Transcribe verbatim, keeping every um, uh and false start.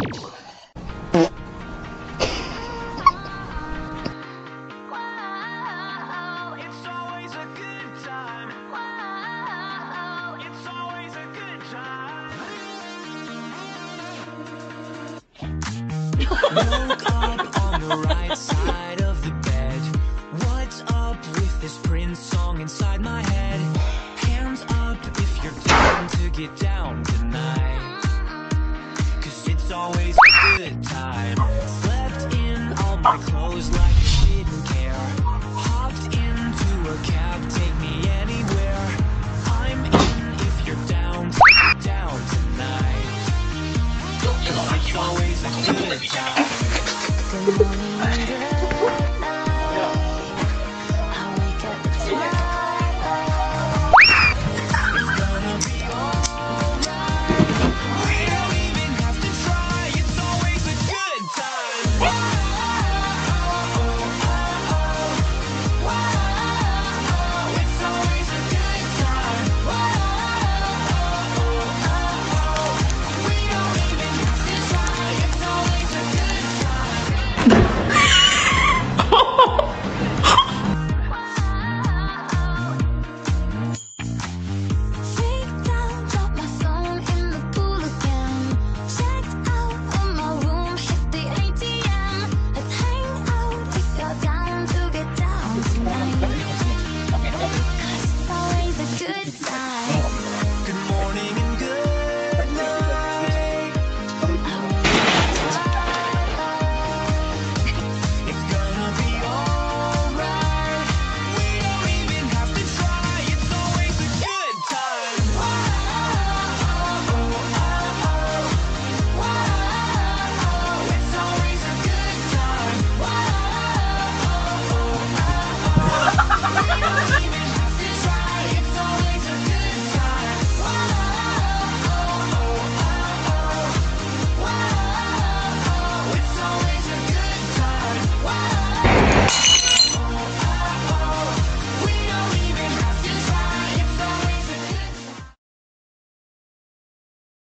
Woke up on the right side of the bed. What's up with this Prince song inside my head? Hands up if you're down to get down tonight, 'cause it's always a good time. Slept in all my clothes like I didn't care. Hopped into a cab, take me anywhere. I'm in if you're down to get down tonight, 'cause it's always a good time.